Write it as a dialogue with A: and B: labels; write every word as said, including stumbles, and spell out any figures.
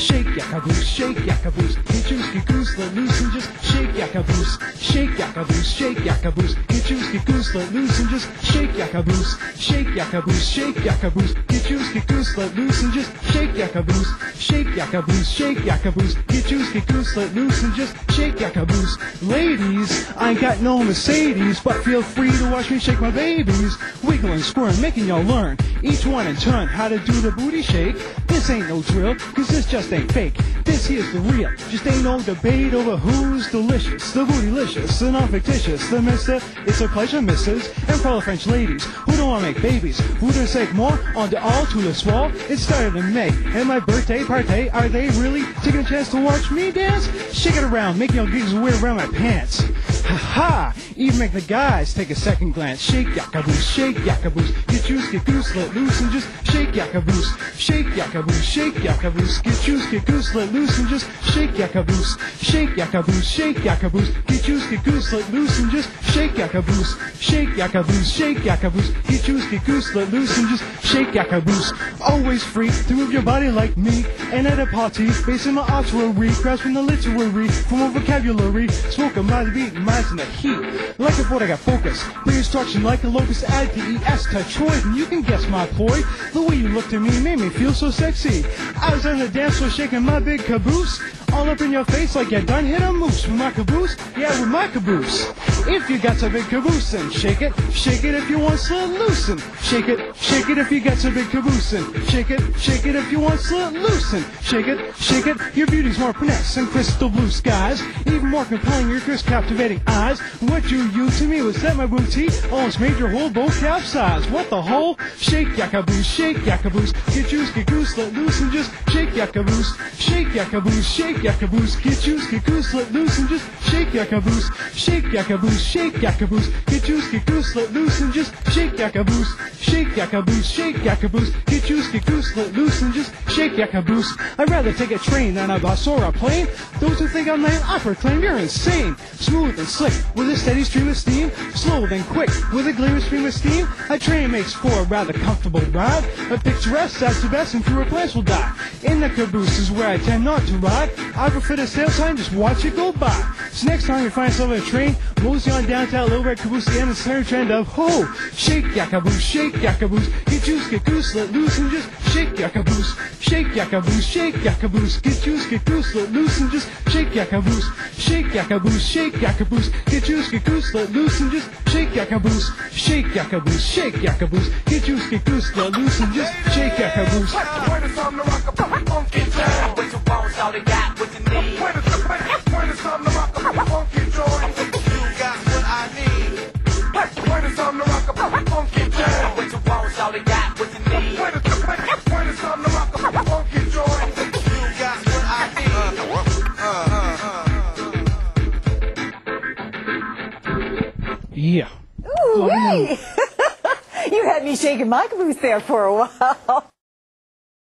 A: shake ya caboose, shake ya caboose. Get juice, get goose, let loose and just shake ya caboose, shake ya caboose, shake ya caboose. Get juice, get goose, let loose and just shake ya caboose, shake ya caboose, shake ya caboose. Get juice, get goose, let loose and just shake ya caboose, shake ya caboose, shake ya caboose. Get juice, get goose, let loose and just shake ya caboose. Ladies, I ain't got no Mercedes, but feel free to watch me shake my babies. Wiggle and squirm, making y'all learn, each one in turn, how to do the booty shake. This ain't no drill, cause this just ain't fake. This here's the real, just ain't no debate over who's delicious. The bootylicious, the non-fictitious, the mister, it's a pleasure, missus, and for all the French ladies who don't wanna make babies, who don't say more, on the all to the swall. It started in May, and my birthday party, are they really taking a chance to watch me dance? Shake it around, making y'all gigs wear around my pants. Ha ha! Even make the guys take a second glance. Shake ya caboose, shake ya caboose. Get juice, get goose, let loose and just shake ya caboose, shake ya caboose, shake ya caboose. Get juice, get goose, let loose and just shake ya caboose, shake ya caboose, shake ya caboose. Get juice, get goose, let loose and just shake ya caboose, shake ya caboose, shake ya caboose. Get juice, get goose, let loose and just shake ya caboose. Always free to move your body like me, and at a party, basing my artillery, grasping the literary from a vocabulary, smoking my beat, minds in the heat. Like a board, I got focus. Clear instruction like a locust, add P E S to Troy, and you can guess my ploy. The way you looked at me made me feel so sexy. I was on the dance floor shaking my big caboose, all up in your face like you done hit a moose. With my caboose, yeah, with my caboose. If you got a big caboose, then shake it, shake it if you want slit loosen. Shake it, shake it if you got a big caboose, and shake it, shake it if you want slit loosen. Shake it, shake it, your beauty's more pronounced than crystal blue skies, even more compelling your crisp captivating eyes. What you used to me was that my booty almost made your whole boat capsize. What the whole? Shake ya caboose, shake ya caboose. Get juice, get goose, let loose and just shake ya caboose, shake ya caboose, shake ya caboose. Get juice, get goose, let loose and just shake ya caboose, shake ya caboose, shake ya caboose. Get juice, get goose, let loose and just shake ya caboose, shake ya caboose, shake ya caboose. Get juice, get goose, let loose and just shake ya caboose. I'd rather take a train than a bus or a plane. Those who think I'm lame, I proclaim you're insane. Smooth and slick with a steady stream of steam, slow then quick with a gleaming stream of steam. A train makes for a rather comfortable ride, a picturesque that's the best and fewer plants will die. In the caboose is where I tend not to ride. I prefer the sail sign, just watch it go by. So next time you find yourself in a train, mosey on down to that little red caboose again and center trend of ho! Shake ya caboose, shake ya caboose. Get juice, get goose, let loose and just shake ya caboose, shake ya caboose, shake ya caboose. Get juice, get goose, let loose and just shake ya caboose, shake ya caboose, shake ya caboose. Get juice, get goose, let loose and just shake ya caboose, shake ya caboose, shake ya caboose. Get juice, get goose, let loose and just shake ya caboose.
B: When it's time to rock a funky jam, what you want, all they got what you need. When it's, when it's time to rock a funky joint, you got what I need. When it's time to rock a funky jam, what you want, all they got what you need. When it's, when it's time to rock a funky joint, you got what I need. Uh, uh, uh.
A: Yeah.
C: Ooh, hey. You had me shaking my caboose there for a while.